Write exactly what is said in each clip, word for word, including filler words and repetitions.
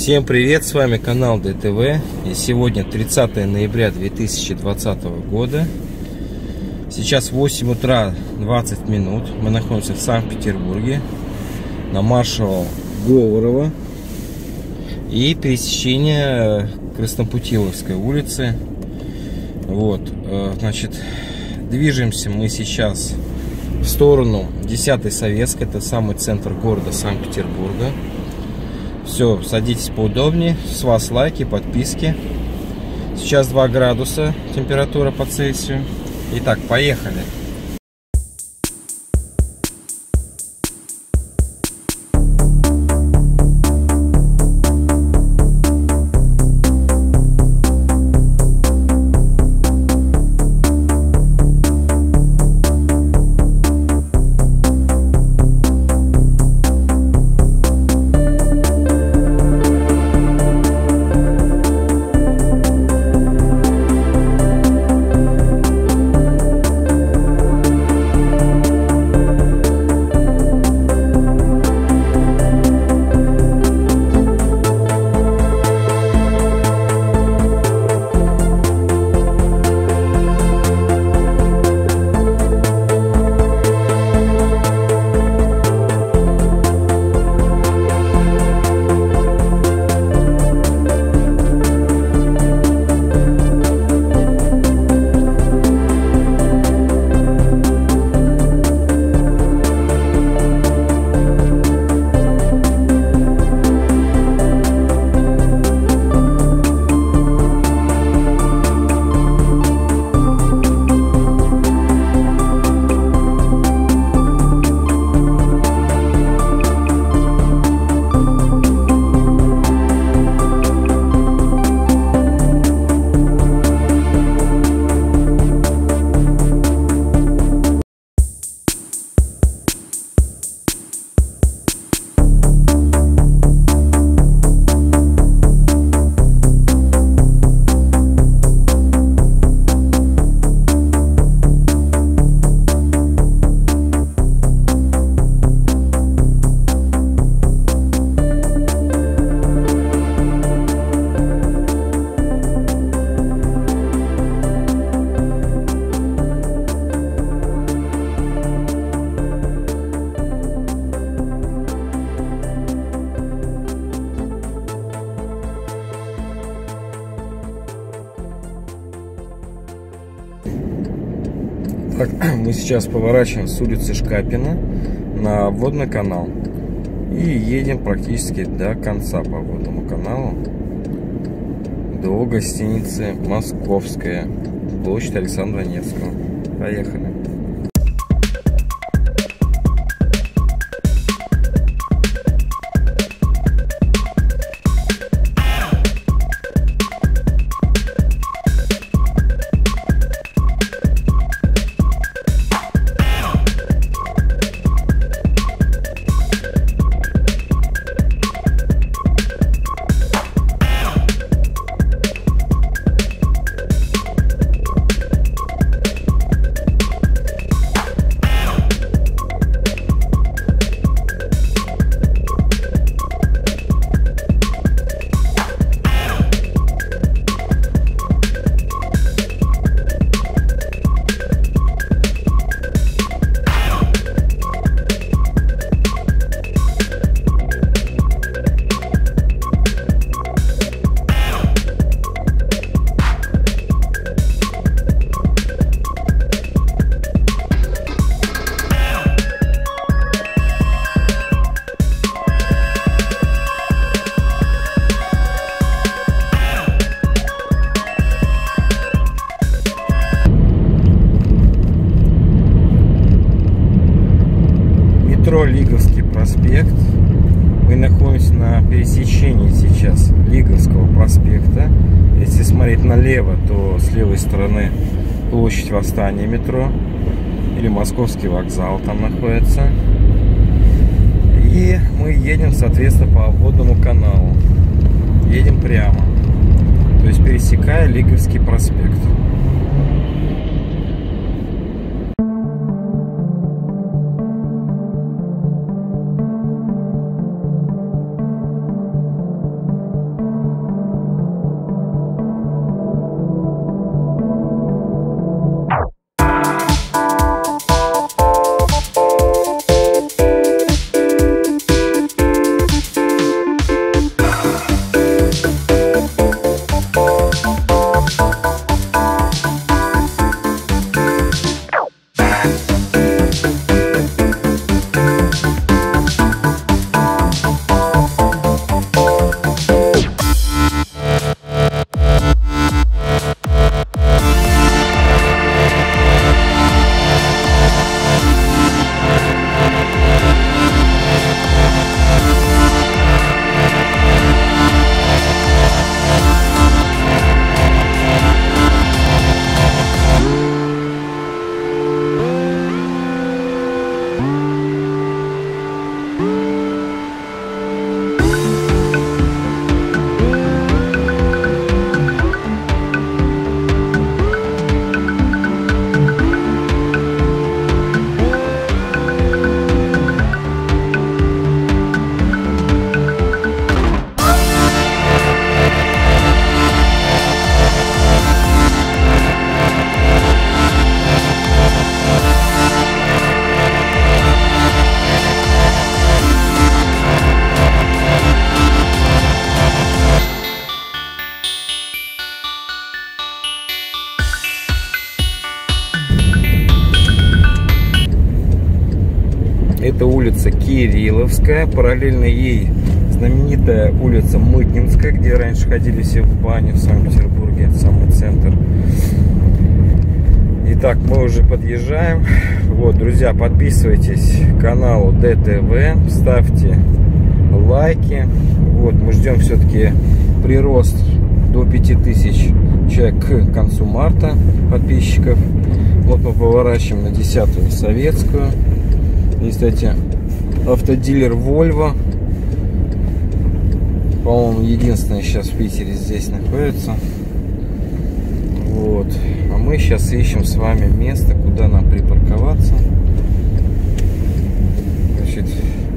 Всем привет, с вами канал Д Т В, и сегодня тридцатое ноября две тысячи двадцатого года. Сейчас восемь утра двадцать минут, мы находимся в Санкт-Петербурге на маршала Говорова и пересечение Краснопутиловской улицы. Вот, значит, движемся мы сейчас в сторону десятой Советской, это самый центр города Санкт-Петербурга. Все, садитесь поудобнее, с вас лайки, подписки. Сейчас два градуса температура по Цельсию. Итак, поехали. Так, мы сейчас поворачиваем с улицы Шкапина на водный канал и едем практически до конца по водному каналу, до гостиницы Московская, площадь Александра Невского. Поехали. Лиговский проспект. Мы находимся на пересечении сейчас Лиговского проспекта. Если смотреть налево, то с левой стороны площадь Восстания метро или Московский вокзал там находится. И мы едем, соответственно, по водному каналу. Едем прямо, то есть пересекая Лиговский проспект. улица Кирилловская, параллельно ей знаменитая улица Мытнинская, где раньше ходили все в баню в Санкт-Петербурге, самый центр. Итак, мы уже подъезжаем. Вот, друзья, подписывайтесь к каналу дэ тэ вэ, ставьте лайки. Вот, мы ждем все-таки прирост до пяти тысяч человек к концу марта подписчиков. Вот мы поворачиваем на десятую Советскую. И, кстати, автодилер Volvo, по-моему, единственный сейчас в Питере здесь находится. Вот. А мы сейчас ищем с вами место, куда нам припарковаться. Значит,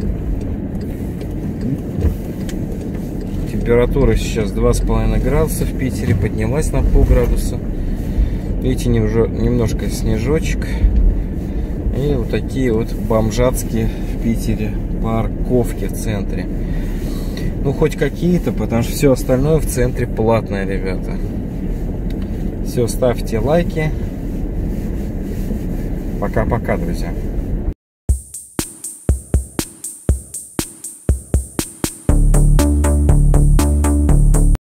температура сейчас два с половиной градуса в Питере, поднялась на полградуса. Видите, уже немножко снежочек. И вот такие вот бомжатские в Питере парковки в центре. Ну, хоть какие-то, потому что все остальное в центре платное, ребята. Все, ставьте лайки. Пока-пока, друзья.